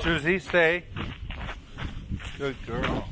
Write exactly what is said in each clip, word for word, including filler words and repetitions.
Susie, stay. Good girl.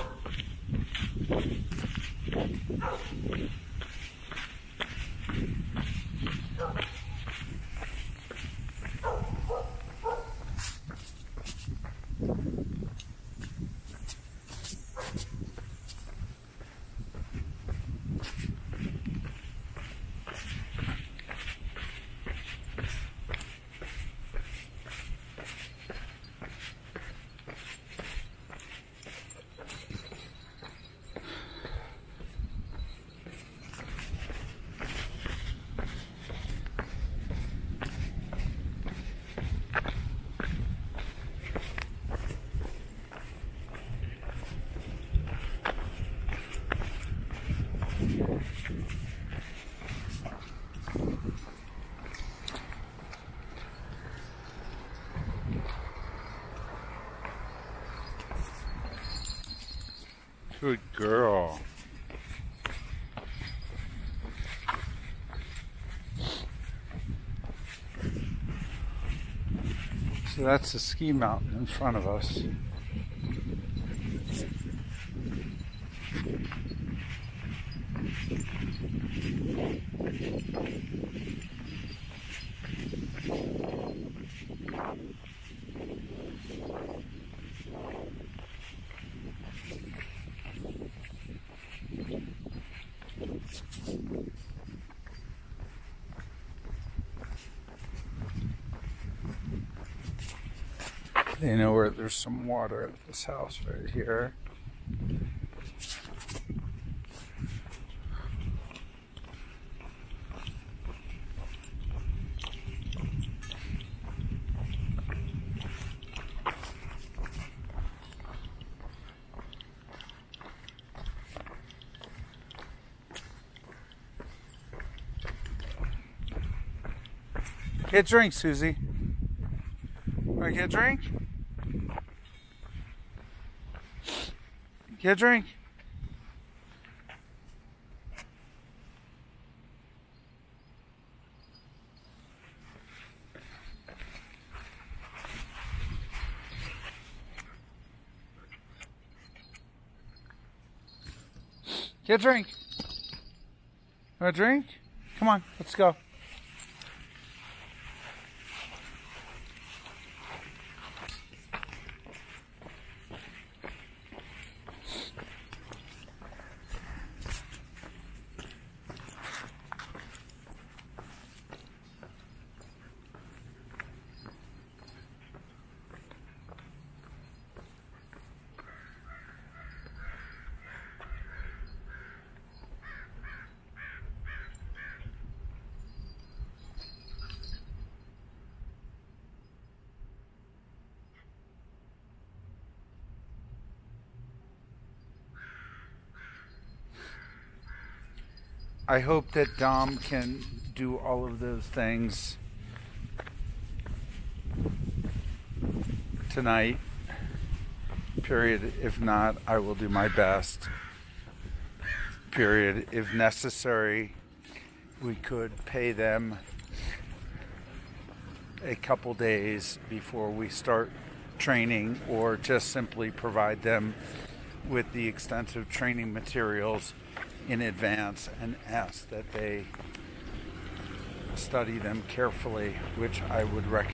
Good girl. So that's the ski mountain in front of us. They know where there's some water at this house right here. Get a drink, Susie. Want to get a drink? Get a drink. Get a drink. Want a drink? Come on, let's go. I hope that Dom can do all of those things tonight, period. If not, I will do my best, period. If necessary, we could pay them a couple days before we start training, or just simply provide them with the extensive training materials in advance and ask that they study them carefully, which I would recommend.